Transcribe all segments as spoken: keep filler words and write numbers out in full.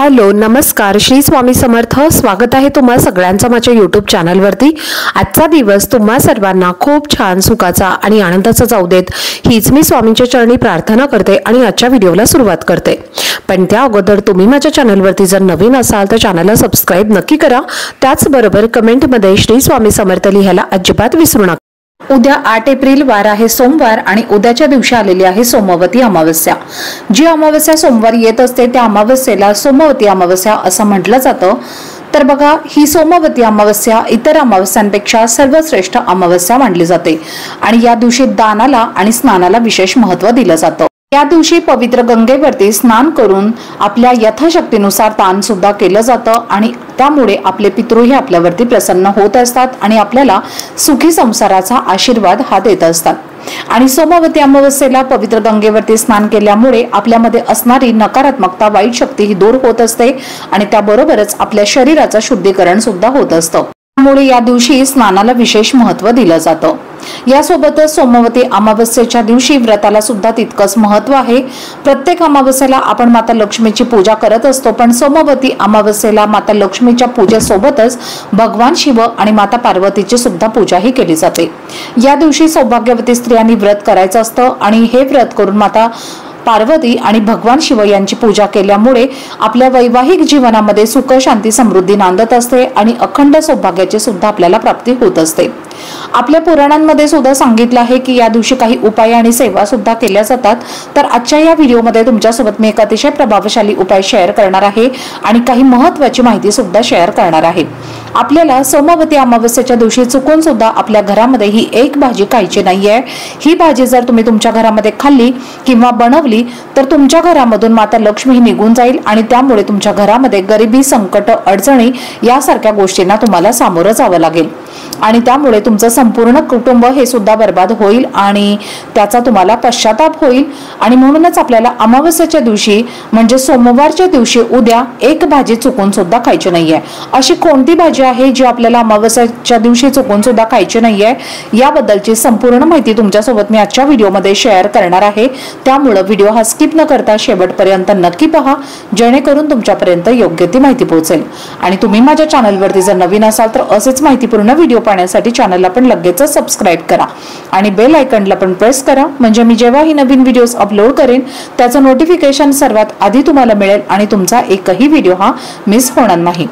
Hello नमस्कार, श्री स्वामी समर्थ। स्वागत आहे तुम्हा सगळ्यांचं माझ्या यूट्यूब चॅनलवरती। आजचा दिवस तुम्हा सर्वांना खूप छान सुखाचा आणि आनंदाचा जाऊ देत, हीच मी स्वामींच्या चरणी प्रार्थना करते आणि आजच्या व्हिडिओला सुरुवात करते। पण त्या अगोदर तुम्ही माझ्या चॅनलवरती जर नवीन असाल तर चॅनलला सबस्क्राइब नक्की करा। त्याचबरोबर कमेंटमध्ये श्री स्वामी समर्थ लिहायला अजिबात विसरू नका। उद्या आठ एप्रिल वार आहे सोमवार आणि उद्याच्या दिवशी आलेली आहे सोमवती अमावस्या। जी अमावस्या सोमवारी येत असते त्या अमावस्येला सोमवती अमावस्या असं म्हटलं जातं। तर बघा, ही सोमवती अमावस्या इतर अमावस्यांपेक्षा सर्वश्रेष्ठ अमावस्या मानली जाते आणि या दिवशी दानाला आणि स्नानाला विशेष महत्त्व दिलं जातं। या दिवशी पवित्र गंगेवरती स्नान करून आपल्या यथाशक्तीनुसार दान सुद्धा केलं जातं आणि त्यामुळे आपले पितृही आपल्यावरती प्रसन्न होत असतात आणि आपल्याला सुखी संसाराचा आशीर्वाद हा देत असतात। आणि सोमवती अमावस्येला पवित्र गंगेवरती स्नान केल्यामुळे आपल्यामध्ये असणारी नकारात्मकता, वाईट शक्ती ही दूर होत असते आणि त्याबरोबरच आपल्या शरीराचं शुद्धीकरण सुद्धा होत असतं। त्यामुळे या दिवशी स्नानाला विशेष महत्त्व दिलं जातं। यासोबतच सोमवती अमावस्येच्या दिवशी व्रताला सुद्धा तितकंच महत्त्व आहे। प्रत्येक अमावस्येला आपण माता लक्ष्मीची पूजा करत असतो, पण सोमवती अमावस्येला माता लक्ष्मीच्या पूजेसोबतच भगवान शिव आणि माता पार्वतीची सुद्धा पूजाही केली जाते। या दिवशी सौभाग्यवती स्त्रियांनी व्रत करायचं असतं आणि हे व्रत करून माता पार्वती आणि भगवान शिव यांची पूजा केल्यामुळे आपल्या वैवाहिक जीवनामध्ये सुख, शांती, समृद्धी नांदत असते आणि अखंड सौभाग्याची सुद्धा आपल्याला प्राप्ती होत असते। आपल्या पुराणांमध्ये सुद्धा सांगितलं आहे की या दिवशी काही उपाय आणि सेवा सुद्धा केल्या जातात। तर आजच्या या व्हिडिओमध्ये तुमच्यासोबत मी एक अतिशय प्रभावशाली उपाय शेअर करणार आहे आणि काही महत्त्वाची माहिती सुद्धा शेअर करणार आहे। आपल्याला सोमवती अमावस्येच्या दिवशी चुकून सुद्धा आपल्या घरामध्ये ही एक भाजी खायची नाहीये। ही भाजी जर तुम्ही तुमच्या घरामध्ये खाल्ली किंवा बनवली तर तुमच्या घरामधून माता लक्ष्मी निघून जाईल आणि त्यामुळे तुमच्या घरामध्ये गरिबी, संकट, अडचणी यासारख्या गोष्टींना तुम्हाला सामोरं जावं लागेल आणि त्यामुळे तुमचं संपूर्ण कुटुंब हे सुद्धा बर्बाद होईल आणि त्याचा तुम्हाला पश्चाताप होईल। आणि म्हणूनच आपल्याला अमावस्येच्या दिवशी म्हणजे सोमवारच्या दिवशी उद्या एक भाजी चुकून सुद्धा खायची नाहीये। अशी कोणती भाजी आहे जी आपल्याला अमावस्येच्या दिवशी चुकून सुद्धा खायची नाहीये, याबद्दलची संपूर्ण माहिती तुमच्यासोबत मी आजच्या व्हिडिओमध्ये शेअर करणार आहे। त्यामुळे व्हिडिओ हा स्किप न करता शेवटपर्यंत नक्की पहा, जेणेकरून तुमच्यापर्यंत योग्य ती माहिती पोहोचेल। आणि तुम्ही माझ्या चॅनलवरती जर नवीन असाल तर असेच माहितीपूर्ण व्हिडिओ पाहण्यासाठी चॅनलला पण लगेच सबस्क्राइब करा आणि बेल आयकॉनला पण प्रेस करा, म्हणजे मी जेव्हा ही नवीन व्हिडिओज अपलोड करेन त्याचं नोटिफिकेशन सर्वात आधी तुम्हाला मिळेल आणि तुमचा एकही व्हिडिओ हा मिस होणार नाही।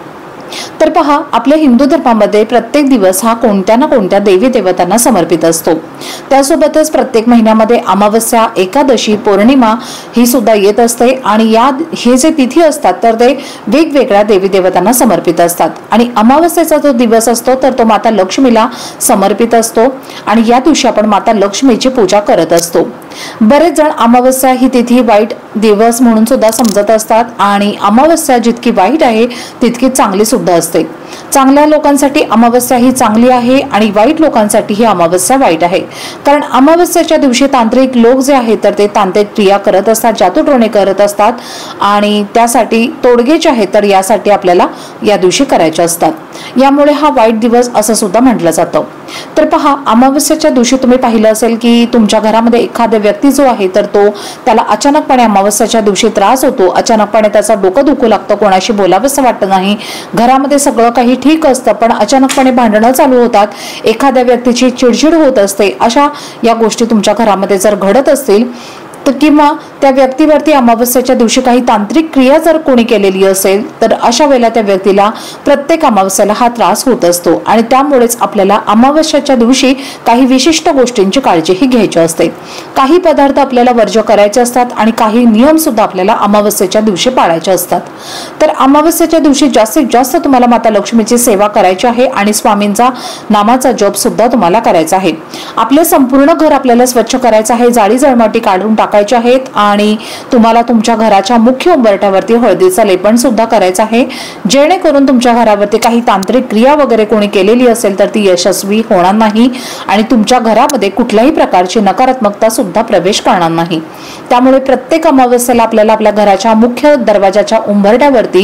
तर पहा, आपल्या हिंदू धर्मामध्ये प्रत्येक दिवस हा कोणत्या ना कोणत्या देवी देवतांना समर्पित असतो। त्यासोबतच प्रत्येक महिन्यामध्ये अमावस्या, एकादशी, पौर्णिमा ही सुद्धा येत असते आणि या हे जे तिथी असतात तर ते वेगवेगळ्या देवी देवतांना समर्पित असतात आणि अमावस्येचा जो दिवस असतो तर तो माता लक्ष्मीला समर्पित असतो आणि या दिवशी आपण माता लक्ष्मीची पूजा करत असतो। बरेच जण अमावस्या ही तिथी वाईट दिवस म्हणून सुद्धा समजत असतात आणि अमावस्या जितकी वाईट आहे तितकी चांगली सुद्धा असते। चांगल्या लोकांसाठी अमावस्या ही चांगली आहे आणि वाईट लोकांसाठी ही अमावस्या वाईट आहे, कारण अमावस्येच्या दिवशी तांत्रिक लोक जे आहेत तर ते तांत्रिक क्रिया करत असतात, जादूटोणे करत असतात आणि त्यासाठी तोडगे जे आहेत तर यासाठी आपल्याला या दिवशी करायचे असतात। यामुळे हा वाईट दिवस असं सुद्धा म्हटलं जातं। तर पहा, अमावस्येच्या दिवशी तुम्ही पाहिलं असेल की तुमच्या घरामध्ये एखादा व्यक्ती जो आहे तर तो त्याला अचानकपणे अमावस्येच्या दिवशी त्रास होतो, अचानकपणे त्याचा डोकं दुखू लागतं, कोणाशी बोलावंसं वाटत नाही, घरामध्ये सगळं काही ठीक असतं पण अचानकपणे भांडणं चालू होतात, एखाद्या व्यक्तीची चिडचिड होत असते। अशा या गोष्टी तुमच्या घरामध्ये जर घडत असतील तर किंवा त्या व्यक्तीवरती अमावस्येच्या दिवशी काही तांत्रिक क्रिया जर कोणी केलेली असेल तर अशा वेळेला त्या व्यक्तीला प्रत्येक अमावस्येला हा त्रास होत असतो आणि त्यामुळेच आपल्याला अमावस्येच्या दिवशी काही विशिष्ट गोष्टींची काळजीही घ्यायची असते। काही पदार्थ आपल्याला वर्ज्य करायचे असतात आणि काही नियम सुद्धा आपल्याला अमावस्येच्या दिवशी पाळायचे असतात। तर अमावस्येच्या दिवशी जास्तीत जास्त तुम्हाला माता लक्ष्मीची सेवा करायची आहे आणि स्वामींचा नामाचा जप सुद्धा तुम्हाला करायचा आहे। आपले संपूर्ण घर आपल्याला स्वच्छ करायचं आहे, जाळी जळमाटी काढून टाकायचे आहेत आणि तुम्हाला तुमच्या घराच्या मुख्य उंबरठ्यावरती हळदीचं लेपन सुद्धा करायचं आहे, जेणेकरून तुमच्या घरावरती काही तांत्रिक क्रिया वगैरे कोणी केलेली असेल तर ती यशस्वी होणार नाही आणि तुमच्या घरामध्ये कुठल्याही प्रकारची नकारात्मकता सुद्धा प्रवेश करणार नाही। त्यामुळे प्रत्येक अमावस्येला आपल्याला आपल्या घराच्या मुख्य दरवाजाच्या उंबरठ्यावरती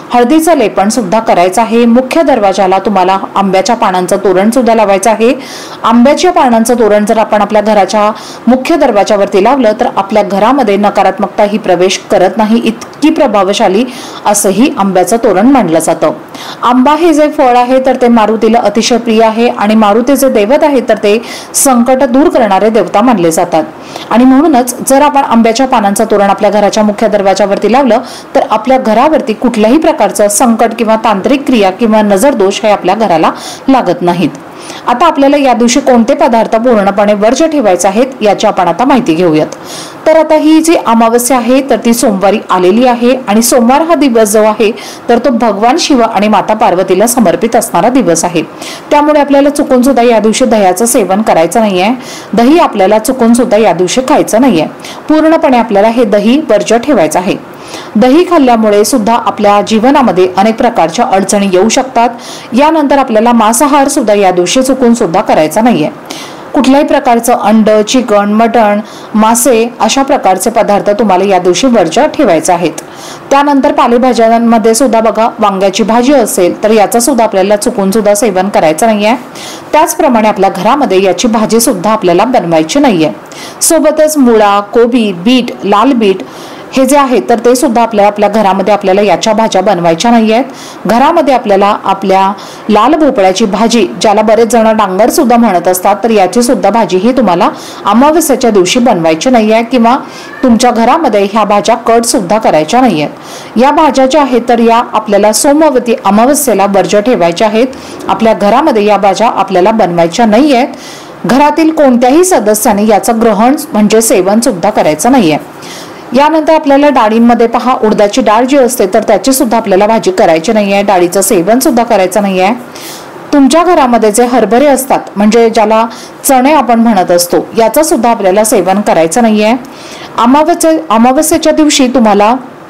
हळदीचं लेपन सुद्धा करायचं आहे। मुख्य दरवाजाला तुम्हाला आंब्याच्या पानांचं तोरण सुद्धा लावायचं आहे। आंब्याच्या पानांचं तोरण जर आपण आपल्या घराच्या मुख्य दरवाजावरती लावलं तर आपल्या घरामध्ये नकारात्मकता ही प्रवेश करत नाही, इतकी प्रभावशाली असंही आंब्याचं तोरण मानलं जातं। आंबा हे जे फळ आहे तर ते मारुतीला अतिशय प्रिय आहे आणि मारुतीचे दैवत आहे तर ते संकट दूर करणारे देवता मानले जातात। आणि म्हणूनच जर आपण आंब्याच्या पानांचं तोरण आपल्या घराच्या मुख्य दरवाजावरती लावलं तर आपल्या घरावरती कुठल्याही प्रकारचं संकट किंवा तांत्रिक क्रिया किंवा नजर दोष हे आपल्या घराला लागत नाहीत। आता आपल्याला या दिवशी कोणते पदार्थ पूर्णपणे वर्ज्य ठेवायचे आहेत याची आपण आता माहिती घेऊयात। तर आता ही जी अमावस्या आहे तर ती सोमवारी आलेली आहे आणि सोमवार हा दिवस जो आहे तर तो भगवान शिव आणि माता पार्वतीला समर्पित असणारा दिवस आहे। त्यामुळे आपल्याला चुकून सुद्धा या दिवशी दह्याचं सेवन करायचं नाहीये। दही आपल्याला चुकून सुद्धा या दिवशी खायचं नाहीये। पूर्णपणे आपल्याला हे दही वर्ज्य ठेवायचं आहे। दही खाल्ल्यामुळे सुद्धा आपल्या जीवनामध्ये अनेक प्रकारच्या अडचणी येऊ शकतात। यानंतर आपल्याला मांसाहार सुद्धा या दिवशी चुकून सुद्धा करायचा नाहीये। कुठल्याही प्रकारचं अंड, चिकन, मटण, मासे अशा प्रकारचे पदार्थ तुम्हाला या दिवशी वर्ज्य ठेवायचे आहेत। त्यानंतर पालेभाज्यांमध्ये सुद्धा बघा, वांग्याची भाजी असेल तर याचा सुद्धा आपल्याला चुकून सुद्धा सेवन करायचं नाहीये। त्याचप्रमाणे आपल्या घरामध्ये याची भाजी सुद्धा आपल्याला बनवायची नाहीये। सोबतच मुळा, कोबी, बीट, लाल बीट हे जे आहे तर ते सुद्धा आपल्या आपल्या घरामध्ये आपल्याला याच्या भाज्या बनवायच्या नाहीयेत। घरामध्ये आपल्याला आपल्या लाल भोपळ्याची भाजी, ज्याला बरेच जण डांगर सुद्धा म्हणत असतात, तर याची सुद्धा भाजी ही तुम्हाला अमावस्येच्या दिवशी बनवायची नाहीये किंवा तुमच्या घरामध्ये ह्या भाज्या कट सुद्धा करायच्या नाहीयेत। या भाज्या ज्या आहेत तर या आपल्याला सोमवती अमावस्येला वर्ज्य ठेवायच्या आहेत। आपल्या घरामध्ये या भाज्या आपल्याला बनवायच्या नाहीयेत। घरातील कोणत्याही सदस्याने याचं ग्रहण म्हणजे सेवन सुद्धा करायचं नाहीये। यानंतर आपल्याला डाळींमध्ये पहा, उडदाची डाळ जी असते तर त्याची सुद्धा आपल्याला भाजी करायची नाहीये। डाळीचं सेवन सुद्धा करायचं नाहीये। तुमच्या घरामध्ये जे हरभरे असतात म्हणजे ज्याला चणे आपण म्हणत असतो याचं सुद्धा आपल्याला सेवन करायचं नाहीये। अमावस्ये अमावस्येच्या दिवशी तुम्हाला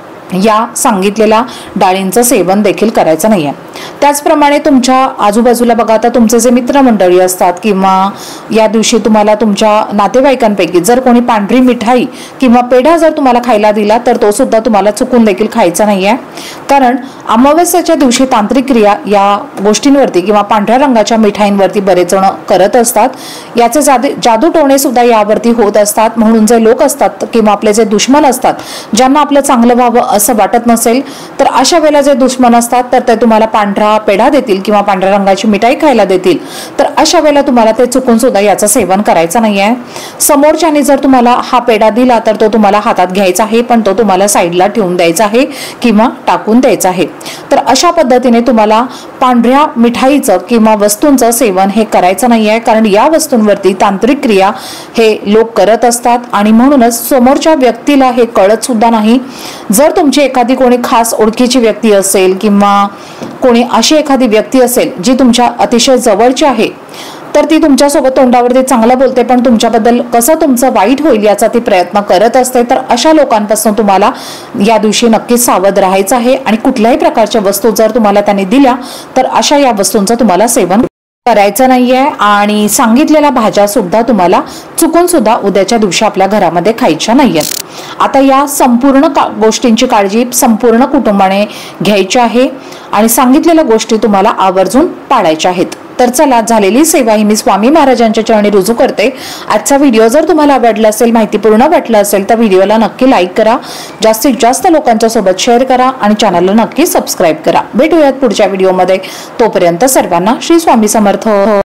या सांगितलेल्या डाळींचं सेवन देखील करायचं नाहीये। त्याचप्रमाणे तुमच्या आजूबाजूला बघा, आता तुमचे जे मित्रमंडळी असतात किंवा या दिवशी तुम्हाला तुमच्या नातेवाईकांपैकी जर कोणी पांढरी मिठाई किंवा पेढा जर तुम्हाला खायला दिला तर तो सुद्धा तुम्हाला चुकून देखील खायचा नाहीये। कारण अमावस्येच्या दिवशी तांत्रिक क्रिया या गोष्टींवरती किंवा पांढऱ्या रंगाच्या मिठाईंवरती बरेच जण करत असतात। याचे जादू जादू टोणे सुद्धा यावरती होत असतात। म्हणून जे लोक असतात किंवा आपले जे दुश्मन असतात, ज्यांना आपलं चांगलं व्हावं असं वाटत नसेल तर अशा वेळेला जे दुश्मन असतात तर ते तुम्हाला पांढरा पेढा देतील किंवा पांढऱ्या रंगाची मिठाई खायला देतील, तर अशा वेळेला तुम्हाला ते चुकून सुद्धा याचं सेवन करायचं नाहीये। समोरच्याने जर तुम्हाला हा पेढा दिला तर तो तुम्हाला हातात घ्यायचा आहे, पण तो तुम्हाला साईडला ठेवून द्यायचा आहे किंवा टाकून द्यायचा आहे। तर अशा पद्धतीने तुम्हाला पांढऱ्या मिठाईचं किंवा वस्तूंचं सेवन हे करायचं नाहीये। कारण या वस्तूंवरती तांत्रिक क्रिया हे लोक करत असतात आणि म्हणूनच समोरच्या व्यक्तीला हे कळत सुद्धा नाही। जर तुमची एखादी कोणी खास ओळखीची व्यक्ती असेल किंवा कोणी अशी एखादी व्यक्ती असेल जी तुमच्या अतिशय जवळची आहे तर ती तुमच्यासोबत तोंडावरती चांगलं बोलते पण तुमच्याबद्दल कसं तुमचं वाईट होईल याचा ती प्रयत्न करत असते, तर अशा लोकांपासून तुम्हाला या दिवशी नक्कीच सावध राहायचं आहे। आणि कुठल्याही प्रकारच्या वस्तू जर तुम्हाला त्यांनी दिल्या तर अशा या वस्तूंचं तुम्हाला सेवन करायचं नाहीये। आणि सांगितलेल्या भाज्या सुद्धा तुम्हाला चुकून सुद्धा उद्याच्या दिवशी आपल्या घरामध्ये खायच्या नाहीयेत। आता या संपूर्ण गोष्टींची काळजी संपूर्ण कुटुंबाने घ्यायची आहे आणि सांगितलेल्या गोष्टी तुम्हाला आवर्जून पाळायच्या आहेत। तर चला, झालेली सेवा ही मी स्वामी महाराजांच्या चरणी रुजू करते। आजचा व्हिडिओ जर तुम्हाला आवडला असेल, माहितीपूर्ण वाटला असेल तर व्हिडिओला नक्की लाईक करा, जास्तीत जास्त लोकांच्या सोबत शेअर करा आणि चॅनलला नक्की सबस्क्राईब करा। भेटूयात पुढच्या व्हिडिओमध्ये। तोपर्यंत सर्वांना श्री स्वामी समर्थ।